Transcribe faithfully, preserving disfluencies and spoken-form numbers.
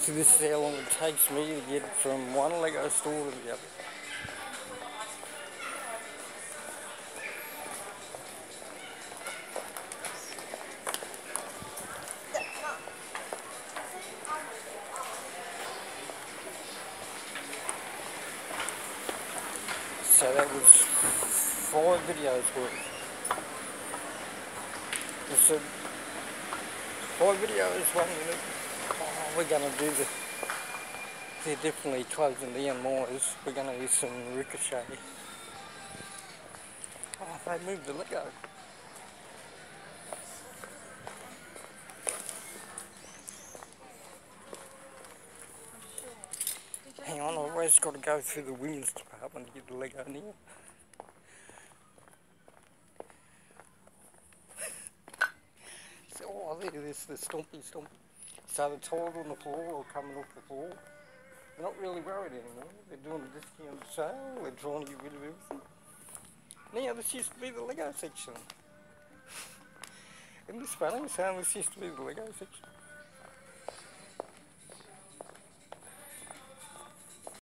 So this is how long it takes me to get from one Lego store to the other. So that was five videos worth. So five videos, one minute. Oh, we're gonna do the. They're definitely closing down Myers. We're gonna use some Ricochet. Oh, they moved the Lego. Hang on, I've always got to go through the women's department to get the Lego near. So, oh, there it is, the stompy stomp. So the tiles on the floor are coming off the floor. They're not really worried anymore. They're doing a discount sale. They're trying to get rid of everything. Now this used to be the Lego section. Isn't this funny? Saying this used to be the Lego section.